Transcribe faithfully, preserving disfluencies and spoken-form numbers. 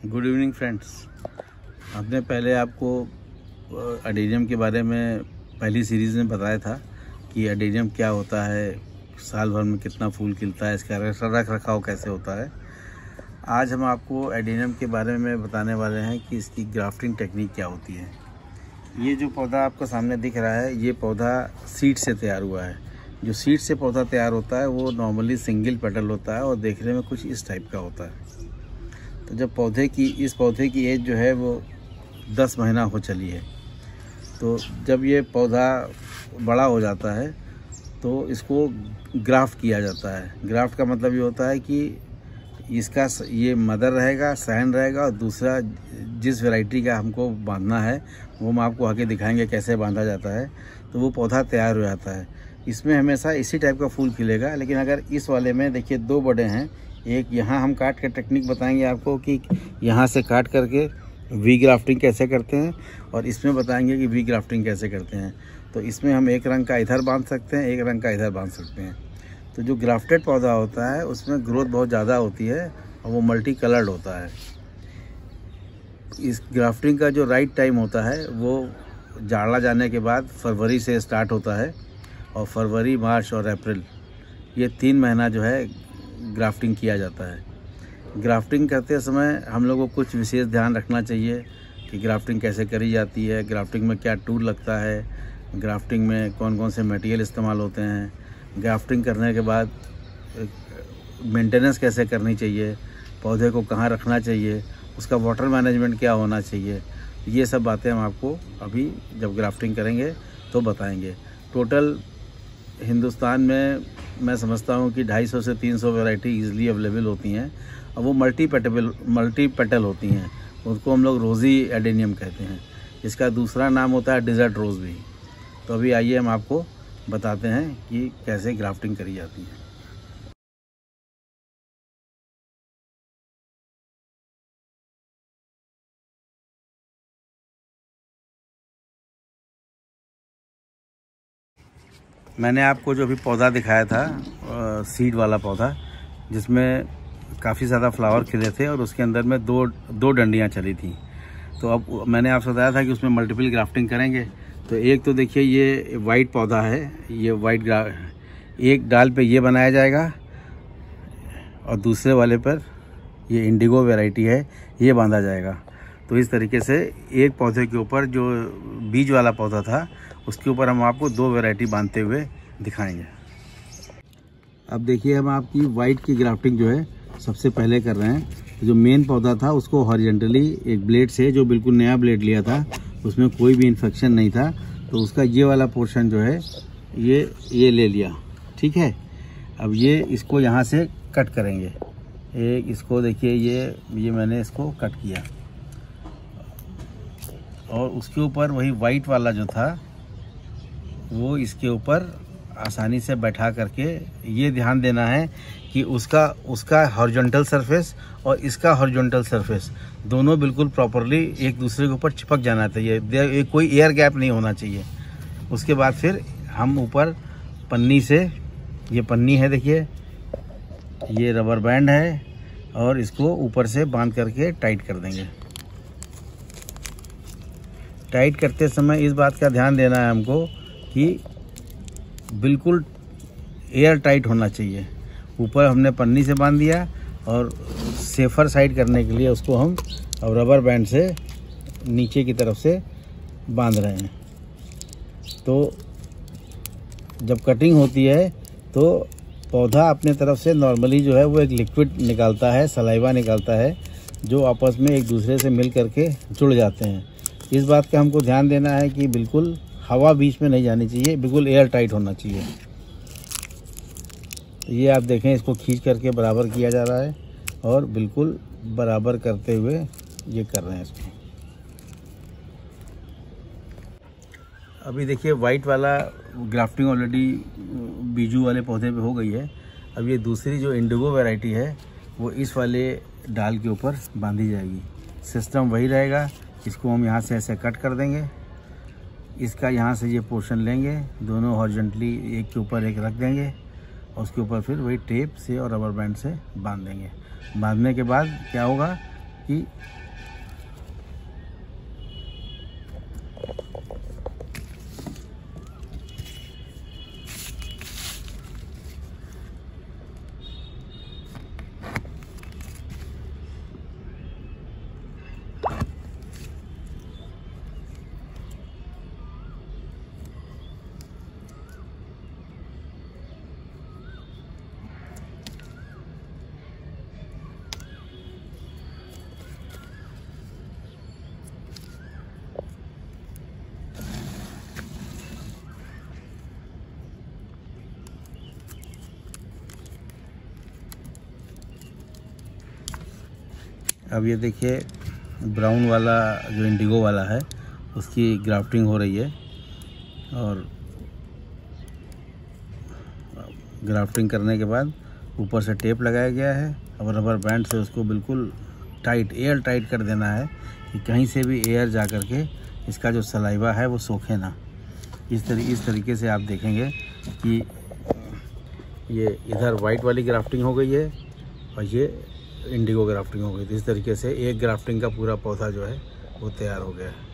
Good evening friends. हमने पहले आपको एडेनियम के बारे में पहली सीरीज़ में बताया था कि एडेनियम क्या होता है, साल भर में कितना फूल खिलता है, इसका रख रखाव कैसे होता है। आज हम आपको एडेनियम के बारे में बताने वाले हैं कि इसकी ग्राफ्टिंग टेक्निक क्या होती है। ये जो पौधा आपको सामने दिख रहा है, ये पौधा सीड से तैयार हुआ है। जो सीड से पौधा तैयार होता है वो नॉर्मली सिंगल पेटल होता है और देखने में कुछ इस टाइप का होता है। तो जब पौधे की इस पौधे की एज जो है वो दस महीना हो चली है, तो जब ये पौधा बड़ा हो जाता है तो इसको ग्राफ्ट किया जाता है। ग्राफ्ट का मतलब ये होता है कि इसका ये मदर रहेगा, सहन रहेगा, और दूसरा जिस वैरायटी का हमको बांधना है वो हम आपको आगे दिखाएंगे कैसे बांधा जाता है। तो वो पौधा तैयार हो जाता है। इसमें हमेशा इसी टाइप का फूल खिलेगा, लेकिन अगर इस वाले में देखिए दो बड़े हैं, एक यहाँ हम काट के टेक्निक बताएंगे आपको कि यहाँ से काट करके वी ग्राफ्टिंग कैसे करते हैं, और इसमें बताएंगे कि वी ग्राफ्टिंग कैसे करते हैं। तो इसमें हम एक रंग का इधर बांध सकते हैं, एक रंग का इधर बांध सकते हैं। तो जो ग्राफ्टेड पौधा होता है उसमें ग्रोथ बहुत ज़्यादा होती है और वो मल्टी कलर्ड होता है। इस ग्राफ्टिंग का जो राइट टाइम होता है वो जाड़ा जाने के बाद फरवरी से स्टार्ट होता है, और फरवरी, मार्च और अप्रैल ये तीन महीना जो है ग्राफ्टिंग किया जाता है। ग्राफ्टिंग करते समय हम लोगों को कुछ विशेष ध्यान रखना चाहिए कि ग्राफ्टिंग कैसे करी जाती है, ग्राफ्टिंग में क्या टूल लगता है, ग्राफ्टिंग में कौन कौन से मटेरियल इस्तेमाल होते हैं, ग्राफ्टिंग करने के बाद मेंटेनेंस कैसे करनी चाहिए, पौधे को कहाँ रखना चाहिए, उसका वाटर मैनेजमेंट क्या होना चाहिए। ये सब बातें हम आपको अभी जब ग्राफ्टिंग करेंगे तो बताएंगे। टोटल हिंदुस्तान में मैं समझता हूँ कि ढाई सौ से तीन सौ वैरायटी ईजिली अवेलेबल होती हैं, और वो मल्टी पेटेबल मल्टी पेटल होती हैं। उनको हम लोग रोज़ी एडेनियम कहते हैं। इसका दूसरा नाम होता है डिज़र्ट रोज़ भी। तो अभी आइए हम आपको बताते हैं कि कैसे ग्राफ्टिंग करी जाती है। मैंने आपको जो अभी पौधा दिखाया था, सीड वाला पौधा, जिसमें काफ़ी ज़्यादा फ्लावर खिले थे और उसके अंदर में दो दो डंडियाँ चली थी। तो अब मैंने आपसे बताया था कि उसमें मल्टीपल ग्राफ्टिंग करेंगे। तो एक तो देखिए ये वाइट पौधा है, ये वाइट ग्रा एक डाल पे ये बनाया जाएगा, और दूसरे वाले पर ये इंडिगो वैरायटी है, ये बांधा जाएगा। तो इस तरीके से एक पौधे के ऊपर जो बीज वाला पौधा था उसके ऊपर हम आपको दो वैरायटी बांधते हुए दिखाएंगे। अब देखिए हम आपकी वाइट की ग्राफ्टिंग जो है सबसे पहले कर रहे हैं। जो मेन पौधा था उसको हॉरिजॉन्टली एक ब्लेड से, जो बिल्कुल नया ब्लेड लिया था, उसमें कोई भी इन्फेक्शन नहीं था, तो उसका ये वाला पोर्शन जो है ये ये ले लिया। ठीक है, अब ये इसको यहाँ से कट करेंगे। एक इसको देखिए ये ये मैंने इसको कट किया, और उसके ऊपर वही वाइट वाला जो था वो इसके ऊपर आसानी से बैठा करके, ये ध्यान देना है कि उसका उसका हॉरिजॉन्टल सरफेस और इसका हॉरिजॉन्टल सरफेस दोनों बिल्कुल प्रॉपरली एक दूसरे के ऊपर चिपक जाना चाहिए, कोई एयर गैप नहीं होना चाहिए। उसके बाद फिर हम ऊपर पन्नी से, ये पन्नी है देखिए, ये रबर बैंड है, और इसको ऊपर से बांध करके टाइट कर देंगे। टाइट करते समय इस बात का ध्यान देना है हमको कि बिल्कुल एयर टाइट होना चाहिए। ऊपर हमने पन्नी से बांध दिया, और सेफर साइड करने के लिए उसको हम अब रबर बैंड से नीचे की तरफ से बांध रहे हैं। तो जब कटिंग होती है तो पौधा अपने तरफ से नॉर्मली जो है वो एक लिक्विड निकालता है, सलाइवा निकालता है, जो आपस में एक दूसरे से मिल करके जुड़ जाते हैं। इस बात का हमको ध्यान देना है कि बिल्कुल हवा बीच में नहीं जानी चाहिए, बिल्कुल एयर टाइट होना चाहिए। तो ये आप देखें, इसको खींच करके बराबर किया जा रहा है, और बिल्कुल बराबर करते हुए ये कर रहे हैं इसको। अभी देखिए वाइट वाला ग्राफ्टिंग ऑलरेडी बीजू वाले पौधे पे हो गई है। अब ये दूसरी जो इंडिगो वैरायटी है वो इस वाले डाल के ऊपर बांधी जाएगी। सिस्टम वही रहेगा, इसको हम यहाँ से ऐसे कट कर देंगे, इसका यहाँ से ये पोर्शन लेंगे, दोनों हॉरिजॉन्टली एक के ऊपर एक रख देंगे, और उसके ऊपर फिर वही टेप से और रबर बैंड से बांध देंगे। बांधने के बाद क्या होगा कि अब ये देखिए ब्राउन वाला जो इंडिगो वाला है उसकी ग्राफ्टिंग हो रही है, और ग्राफ्टिंग करने के बाद ऊपर से टेप लगाया गया है और रबर बैंड से उसको बिल्कुल टाइट, एयर टाइट कर देना है कि कहीं से भी एयर जा कर के इसका जो सलाइवा है वो सोखे ना। इस तरी इस तरीके से आप देखेंगे कि ये इधर वाइट वाली ग्राफ्टिंग हो गई है और ये इंडिगो ग्राफ्टिंग हो गई। इस तरीके से एक ग्राफ्टिंग का पूरा पौधा जो है वो तैयार हो गया है।